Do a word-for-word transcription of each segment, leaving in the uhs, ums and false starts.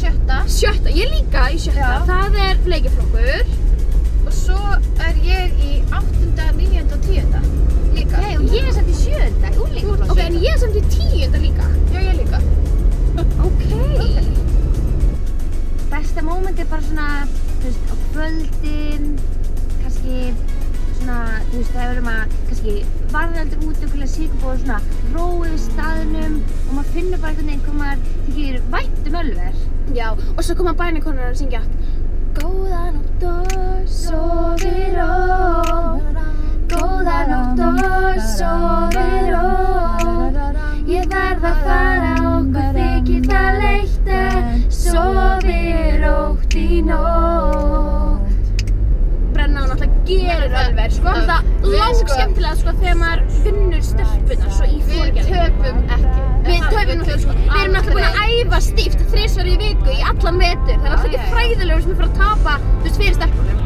sjötta. Sjötta, ég líka í sjötta. Já. Það er leikiflokkur. Og svo er ég í áttunda, níunda og tíunda. Líka. Nei, og ég er samt í sjöunda, úlingaflokkur. Ok, en ég er samt í tíunda líka. Já, ég líka. Ok. okay. Besta móment er bara svona, þú veist, á kvöldin, kannski svona, þú veist, það erum að, kannski, varðaldur út og síkubóð svona róið staðnum og maður finnur bara einhvern veginn hvað maður þykir vænt um Ölver. Já, og svo koma bænakonur að syngja Góða nótt og sofi rótt, góða nótt og sofi rótt, ég verð að fara okkur þykir það leitt en sofi rótt í nótt. Brenna og náttúrulega gerir Ölver, sko. Það er langt skemmtilega, sko, þegar maður vinnur stelpunar svo í fórgerðingu. Við töpum ekki. Við töpum náttúrulega, sko. Við erum náttúrulega búin að æfa stíft þrisvar í viku í allan vetur. Það er alltaf ekki fræðilegur sem er fyrir að tapa, þú veist, fyrir stelpunum.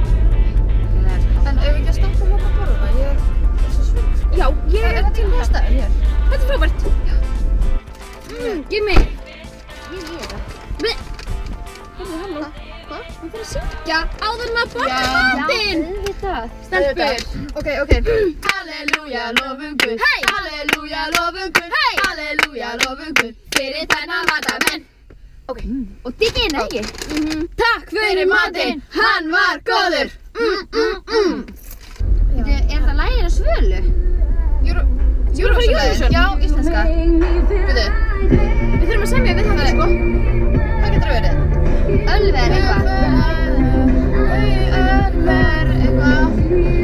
En ef við ekki að stoppa hérna að borða það, ég er svo svöng, sko. Já, ég er til að staða hér. Þetta er frábært. Mmm, gif mig. Ég er það. Hörru, halló. Hvað? Hún fyrir að syngja áður en maður borðar matinn. Já, auðvitað. Stelpur. Ok, ok. Halleluja, lofum Guð. Hey! Halleluja, lofum Guð. Hey! Halleluja, lofum Guð. Fyrir þennan matamenn. Ok. Og digginn, ekki? Mhm. Takk fyrir matinn, hann var góður. Mm, mm, mm. Er það lagið á Svölu? Júru... Júru frá Júrusson? Já, íslenska. Byrju. Við þurfum að semja við þetta, sko. Hvað getur það verið? Ölver eitthvað. Ölver eitthvað.